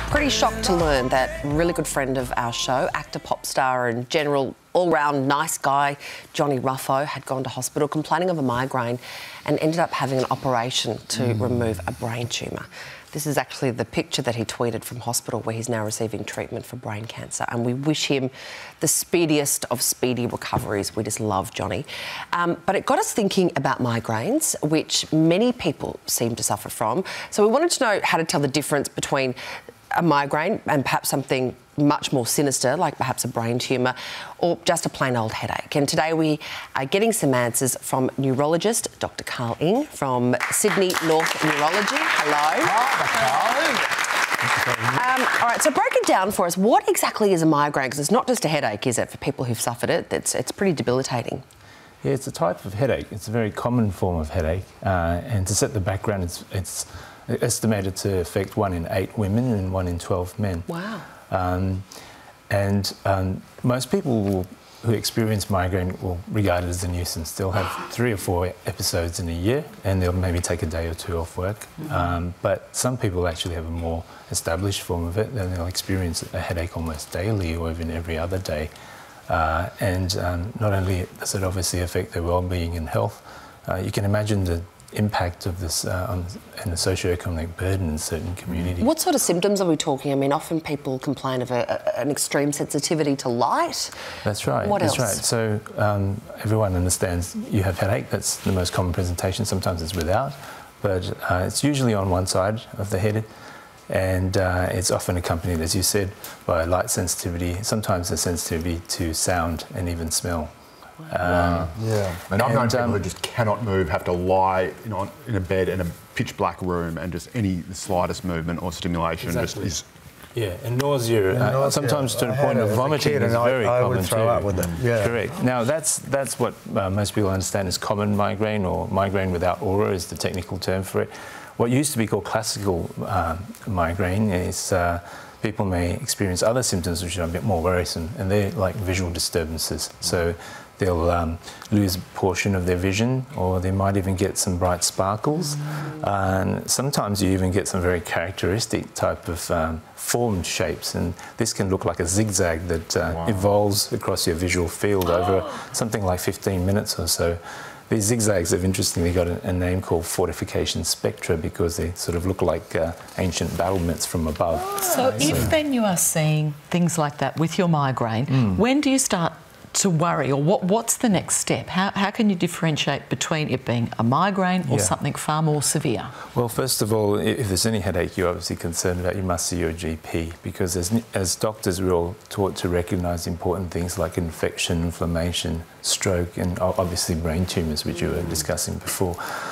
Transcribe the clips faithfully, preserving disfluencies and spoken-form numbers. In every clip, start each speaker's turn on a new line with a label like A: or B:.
A: Pretty shocked to learn that really good friend of our show, actor, pop star and general all-round nice guy, Johnny Robbo, had gone to hospital complaining of a migraine and ended up having an operation to mm. remove a brain tumour. This is actually the picture that he tweeted from hospital where he's now receiving treatment for brain cancer, and we wish him the speediest of speedy recoveries. We just love Johnny. Um, but it got us thinking about migraines, which many people seem to suffer from. So we wanted to know how to tell the difference between a migraine and perhaps something much more sinister, like perhaps a brain tumour, or just a plain old headache. And today we are getting some answers from neurologist Dr Karl Ng from Sydney North Neurology. Hello. Hi, um, all right, so break it down for us. What exactly is a migraine? Because it's not just a headache, is it, for people who've suffered it? It's, it's pretty debilitating.
B: Yeah, it's a type of headache. It's a very common form of headache. Uh, and to set the background, it's, it's estimated to affect one in eight women and one in twelve men.
A: Wow.
B: Um, and um, most people will, who experience migraine will regard it as a nuisance. They'll have three or four episodes in a year and they'll maybe take a day or two off work. Mm-hmm. um, but some people actually have a more established form of it, and they'll experience a headache almost daily or even every other day. Uh, and um, not only does it obviously affect their well-being and health, uh, you can imagine the impact of this uh, on, and the socioeconomic burden in certain communities.
A: What sort of symptoms are we talking? I mean, often people complain of a, a, an extreme sensitivity to light.
B: That's right.
A: What
B: that's
A: else?
B: right. So um, everyone understands you have headache. That's the most common presentation. Sometimes it's without, but uh, it's usually on one side of the head, and uh, it's often accompanied, as you said, by light sensitivity. Sometimes a sensitivity to sound and even smell.
C: Wow. Um, yeah, and I've known people um, who just cannot move, have to lie you know, in a bed in a pitch black room, and just any the slightest movement or stimulation
B: exactly.
C: just is.
B: Yeah, and nausea,
C: and
B: uh,
C: nausea.
B: sometimes to the
C: I
B: point of vomiting is
C: and
B: very
C: I, I
B: common
C: would throw
B: too.
C: up with them. Yeah.
B: Correct. Now that's that's what uh, most people understand as common migraine, or migraine without aura is the technical term for it. What used to be called classical uh, migraine is. Uh, People may experience other symptoms which are a bit more worrisome, and they're like visual disturbances. So they'll um, lose a portion of their vision, or they might even get some bright sparkles. Mm. And sometimes you even get some very characteristic type of um, formed shapes, and this can look like a zigzag that uh, wow. evolves across your visual field over something like fifteen minutes or so. These zigzags have interestingly got a, a name called fortification spectra because they sort of look like uh, ancient battlements from above.
D: So, so if then you are seeing things like that with your migraine, mm. when do you start to worry, or what, what's the next step? How, how can you differentiate between it being a migraine or yeah. something far more severe?
B: Well, first of all, if there's any headache you're obviously concerned about, you must see your G P, because as, as doctors we're all taught to recognise important things like infection, inflammation, stroke and obviously brain tumours, which you were discussing before.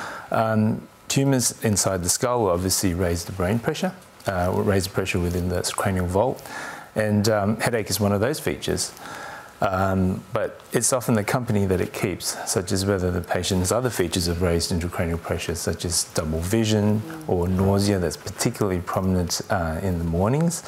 B: Um, tumours inside the skull obviously raise the brain pressure, uh, raise the pressure within the cranial vault, and um, headache is one of those features. Um, but it's often the company that it keeps, such as whether the patient has other features of raised intracranial pressure, such as double vision or nausea that's particularly prominent uh, in the mornings.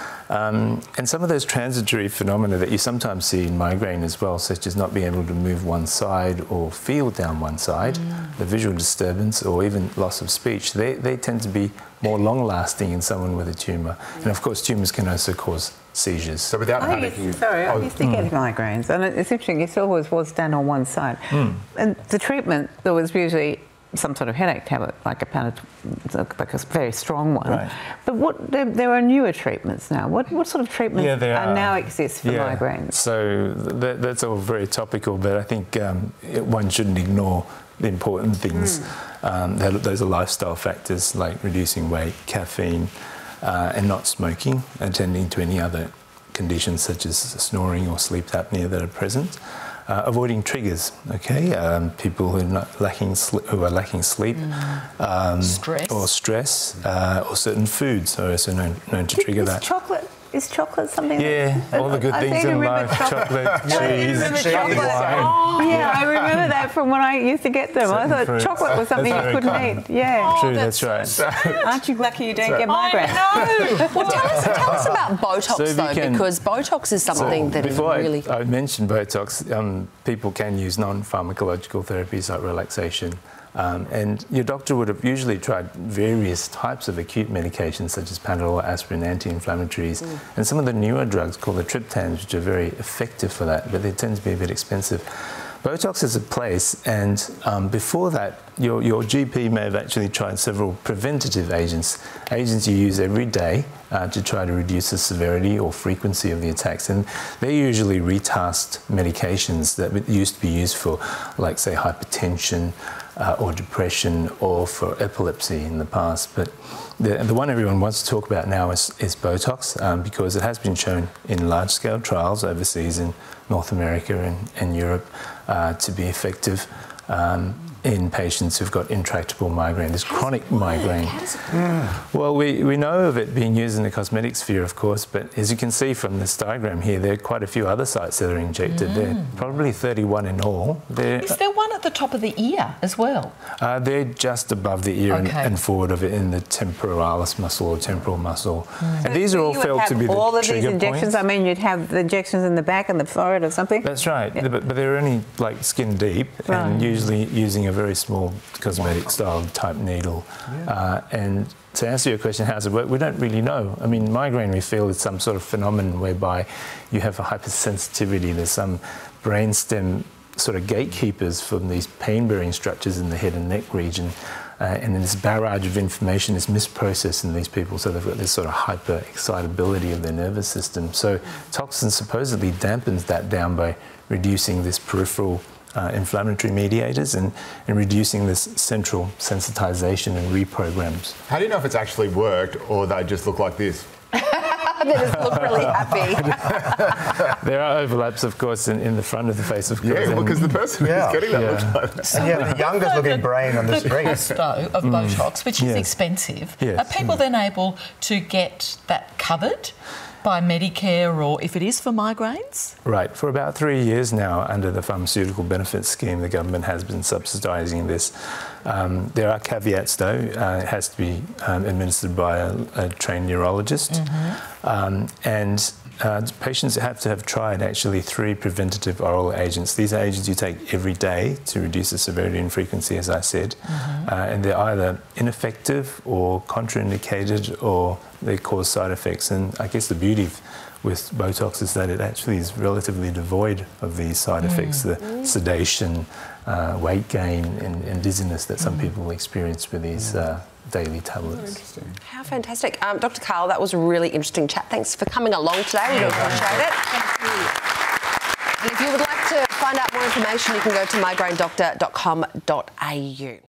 B: Um, and some of those transitory phenomena that you sometimes see in migraine as well, such as not being able to move one side or feel down one side, mm. the visual disturbance or even loss of speech, they, they tend to be more long-lasting in someone with a tumour. And of course, tumours can also cause seizures.
C: So without
E: I
C: panicking...
E: used, sorry, I
C: oh,
E: used to mm. get migraines, and it's interesting, it always was down on one side. Mm. And the treatment, there was usually some sort of headache tablet, like a Panadol, like a very strong one. Right. But what there, there are newer treatments now. What, what sort of treatments
B: yeah,
E: are,
B: are
E: now exist for
B: yeah.
E: migraines?
B: So that, that's all very topical, but I think um, it, one shouldn't ignore the important things. Mm. Um, those are lifestyle factors like reducing weight, caffeine, uh, and not smoking, attending to any other conditions such as snoring or sleep apnea that are present. Uh, avoiding triggers, okay? Um, people who are not lacking who are lacking sleep,
D: mm.
B: um,
D: stress,
B: or stress, uh, or certain foods are also known, known to trigger
E: is
B: that.
E: Chocolate is chocolate something?
B: Yeah,
E: that,
B: all the good
E: I
B: things in life:
E: chocolate,
B: chocolate, cheese,
E: chocolate. Oh, yeah, I remember that from when I used to get them.
B: Certain
E: I thought
B: fruits.
E: chocolate was something you couldn't
B: common.
E: eat. Yeah,
B: oh, true,
D: that's,
B: that's right.
E: Aren't you lucky you don't get migraine?
A: No. Well, tell us, tell us about Botox
B: so
A: though,
B: can,
A: because Botox is something
B: so
A: that is
B: before
A: really.
B: I, I mentioned Botox. Um, people can use non-pharmacological therapies like relaxation, Um, and your doctor would have usually tried various types of acute medications such as Panadol, aspirin, anti-inflammatories, mm. and some of the newer drugs called the triptans, which are very effective for that, but they tend to be a bit expensive. Botox is a place, and um, before that, your, your G P may have actually tried several preventative agents, agents you use every day uh, to try to reduce the severity or frequency of the attacks. And they're usually retasked medications that used to be used for, like, say, hypertension uh, or depression or for epilepsy in the past. But the, the one everyone wants to talk about now is, is Botox, um, because it has been shown in large-scale trials overseas in North America and, and Europe uh, to be effective um, in patients who've got intractable migraine, this chronic migraine. Mm. Well, we, we know of it being used in the cosmetic sphere, of course, but as you can see from this diagram here, there are quite a few other sites that are injected. Mm. There are probably thirty-one in all. They're,
D: Is there one at the top of the ear as well?
B: Uh, they're just above the ear
D: okay.
B: and, and forward of it in the temporalis muscle or temporal muscle. Mm. And these are all
E: you
B: felt to be the
E: all of
B: trigger
E: these injections.
B: points.
E: I mean, you'd have the injections in the back and the forehead or something.
B: That's right, yeah. but, but they're only like skin deep,
E: right.
B: and usually using a very small cosmetic style type needle. Yeah. Uh, and to answer your question, how does it work? We don't really know. I mean, migraine, we feel, is some sort of phenomenon whereby you have a hypersensitivity. There's some brainstem sort of gatekeepers from these pain-bearing structures in the head and neck region. Uh, and then this barrage of information is misprocessed in these people, so they've got this sort of hyper-excitability of their nervous system. So toxin supposedly dampens that down by reducing this peripheral uh, inflammatory mediators and, and reducing this central sensitization and reprograms.
C: How do you know if it's actually worked or they just look like this?
A: They just look really happy.
B: There are overlaps, of course, in, in the front of the face, of course.
C: Yeah, well, because the person
F: yeah.
C: who's getting that
B: yeah.
C: looks like that.
F: So yeah, the youngest looking brain on the, the street.
D: The cost, though, of mm. Botox, which
B: yes.
D: is expensive,
B: yes.
D: are people mm. then able to get that covered by Medicare, or if it is for migraines?
B: Right. For about three years now, under the Pharmaceutical Benefits Scheme, the government has been subsidising this. Um, there are caveats, though. Uh, it has to be um, administered by a, a trained neurologist. Mm-hmm. um, and uh, patients have to have tried, actually, three preventative oral agents. These are agents you take every day to reduce the severity and frequency, as I said. Mm-hmm. uh, and they're either ineffective or contraindicated, or they cause side effects. And I guess the beauty with Botox is that it actually is relatively devoid of these side effects, mm. the mm. sedation, uh, weight gain and, and dizziness that some mm. people experience with these uh, daily tablets.
A: How fantastic. Um, Doctor Karl, that was a really interesting chat. Thanks for coming along today. We really appreciate it. Thank you. And if you would like to find out more information, you can go to migraine doctor dot com dot a u.